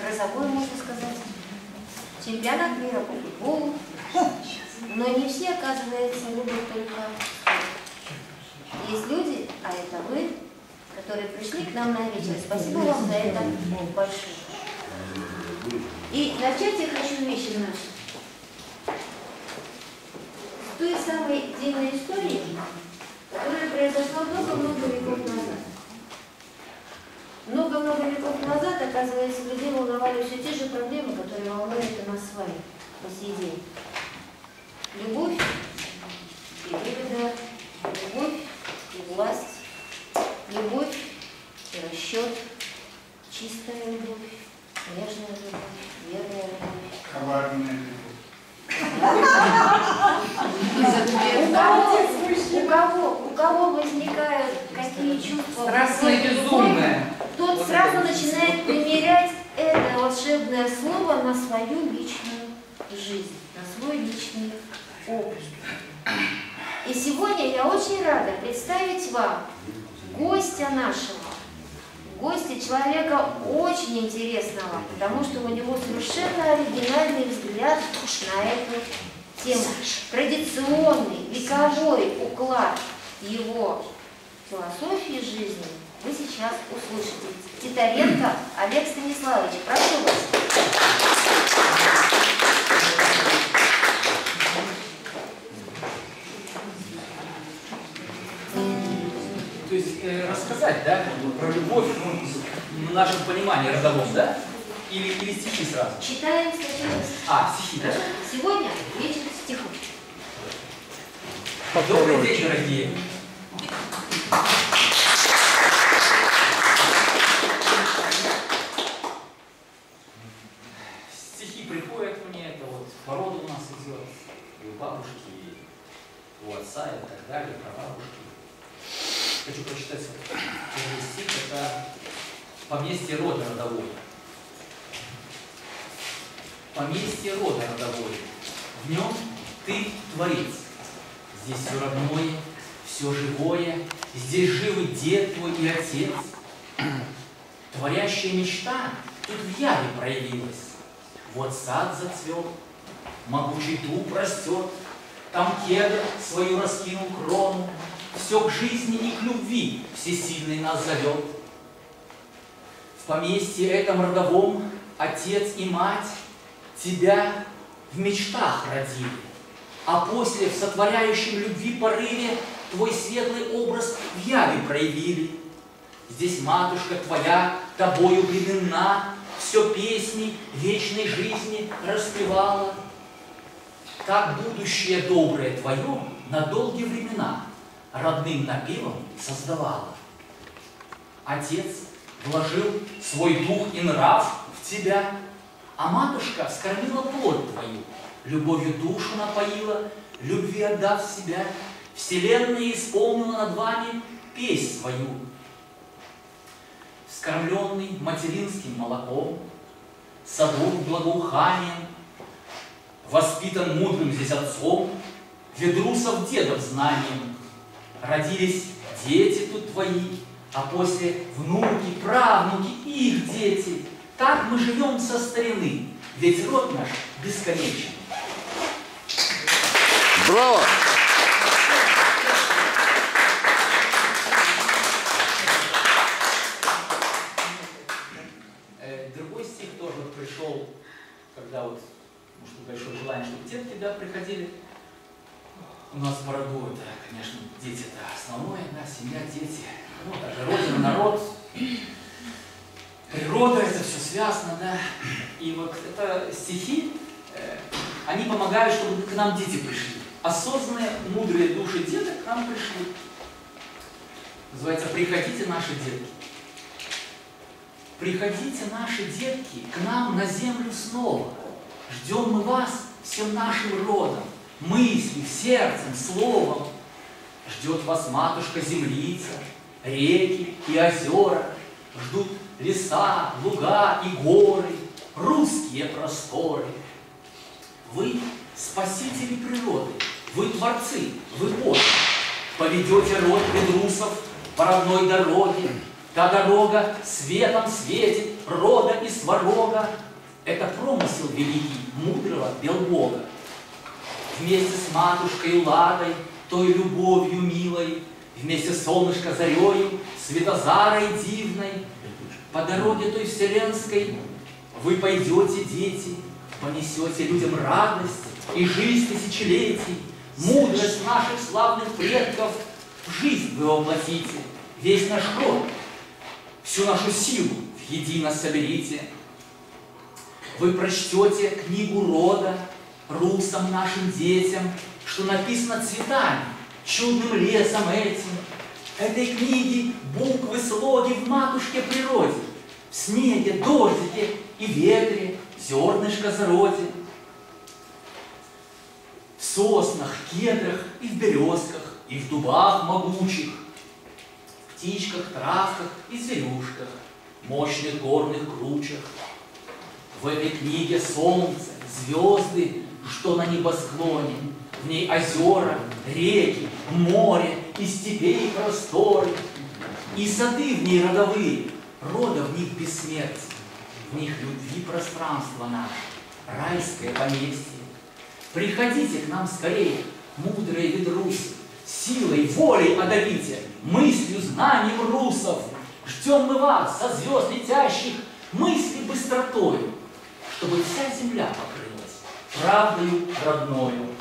грозовой, можно сказать, чемпионат мира по футболу. Но не все, оказывается, любят только спорт. Есть люди, а это вы, которые пришли к нам на вечер. Спасибо вам за это большое. И начать я хочу вещи наши. С той самой дивной истории, которая произошла много-много веков назад. Много-много веков назад, оказывается, людей волновали все те же проблемы, которые волнуют и нас с вами по сей день. Любовь и выгода, любовь и власть, любовь и расчет, чистая любовь, нежная любовь, верная любовь. Коварная любовь. У кого возникают какие чувства? Страстная, безумная. Тот сразу начинает примерять это волшебное слово на свою личную жизнь, на свой личный опыт. И сегодня я очень рада представить вам гостя нашего, гостя, человека очень интересного, потому что у него совершенно оригинальный взгляд на эту тему. Традиционный, вековой уклад его философии жизни вы сейчас услышите. Титаренко Олег Станиславович, прошу вас. То есть рассказать, да, про любовь в нашем понимании родовом, да? Или стихи сразу? Читаем сначала. Стихи, да? Сегодня вечер стихов. Добрый день, дорогие. Стихи приходят мне, это вот порода у нас идет, и у бабушки, и у отца, и так далее, про бабушки. Хочу прочитать первый стих, это «Поместье рода родовой». Поместье рода родовой, в нем ты творец. Здесь все родное, все живое, здесь живы дед твой и отец. Творящая мечта тут в яве проявилась. Вот сад зацвел, могучий дуб растет, там кедр свою раскинул крону, все к жизни и к любви всесильный нас зовет. В поместье этом родовом отец и мать тебя в мечтах родили, а после в сотворяющем любви порыве твой светлый образ в яве проявили. Здесь матушка твоя тобою временна, все песни вечной жизни распевала. Так будущее доброе твое на долгие времена родным напевом создавала. Отец вложил свой дух и нрав в тебя, а матушка скормила плоть твою, любовью душу напоила, любви отдав себя, вселенная исполнила над вами песнь свою. Вскормленный материнским молоком, садов благоуханием, воспитан мудрым здесь отцом, ведрусов дедов знанием, родились дети тут твои, а после внуки, правнуки, их дети. Так мы живем со старины, ведь род наш бесконечен. Браво! Другой стих тоже вот пришел, когда вот, может быть, большое желание, чтобы детки, да, приходили. У нас в роду это, конечно, дети это основное, да, семья, дети. Ну, даже родина, народ. Природа, это все связано, да. И вот это стихи, они помогают, чтобы к нам дети пришли. Осознанные, мудрые души деток к нам пришли. Называется «Приходите, наши детки». Приходите, наши детки, к нам на землю снова. Ждем мы вас всем нашим родом, мыслью, сердцем, словом. Ждет вас матушка-землица, реки и озера. Ждут леса, луга и горы, русские просторы. Вы спасители природы, вы творцы, вы Бог. Поведете род ведрусов по родной дороге. Та дорога светом светит, рода и сварога. Это промысел великий, мудрого Белбога. Вместе с матушкой Ладой, той любовью милой, вместе с солнышко зарею, Светозарой дивной, по дороге той вселенской вы пойдете, дети, понесете людям радость и жизнь тысячелетий, мудрость наших славных предков в жизнь вы воплотите, весь наш род, всю нашу силу в едино соберите. Вы прочтете книгу рода русам нашим детям, что написано цветами, чудным лесом этим. Этой книги буквы, слоги в матушке природе, в снеге, дождике и ветре зернышко зародит. В соснах, кедрах и в березках, и в дубах могучих, в птичках, травках и зверюшках, мощных горных кручах. В этой книге солнце, звезды, что на небосклоне, в ней озера, реки, море и степей просторы, и сады в ней родовые, рода в них бессмертие, в них любви пространство наше, райское поместье. Приходите к нам скорее, мудрые ведрусы, силой, волей одарите, мыслью, знанием русов. Ждем мы вас, со звезд летящих, мысли быстротою, чтобы вся земля покрылась правдою родною.